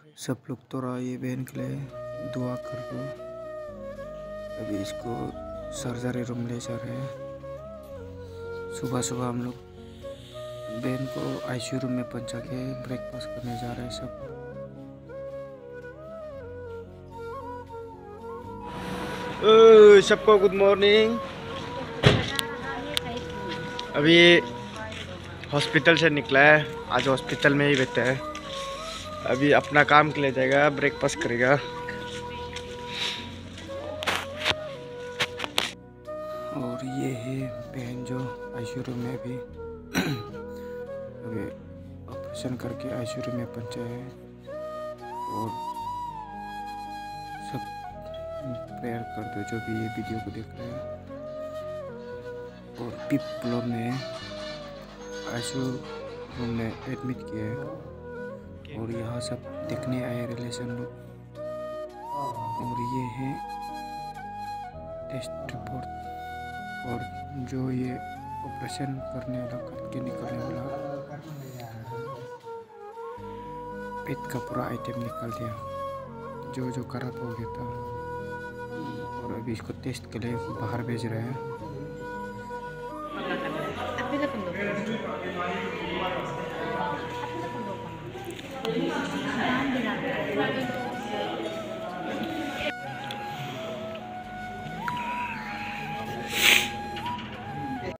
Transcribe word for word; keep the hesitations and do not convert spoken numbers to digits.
सब लोग थोड़ा ये बहन के लिए दुआ कर दो। अभी इसको सर्जरी रूम ले जा रहे हैं। सुबह सुबह हम लोग बहन को आईसीयू रूम में पहुंचा के ब्रेकफास्ट करने जा रहे हैं सब। ओ, सबको गुड मॉर्निंग। अभी हॉस्पिटल से निकला है, आज हॉस्पिटल में ही बैठा है। अभी अपना काम के लिए जाएगा, ब्रेकफास्ट करेगा। और ये है बहन जो आईसीयू रूम में अभी अभी ऑपरेशन करके आईसीयू रूम में पहुंचा है। और सब प्रेयर कर दो जो भी ये वीडियो को देख रहे हैं। और पिप फ्लोर में आईसीयू रूम में एडमिट किया है। और यहाँ सब देखने आए रिलेशन लोग। और ये है टेस्ट रिपोर्ट। और जो ये ऑपरेशन करने वाला करके निकलने वाला पेट का पूरा आइटम निकाल दिया, जो जो खराब हो गया था। और अभी इसको टेस्ट के लिए बाहर भेज रहे हैं।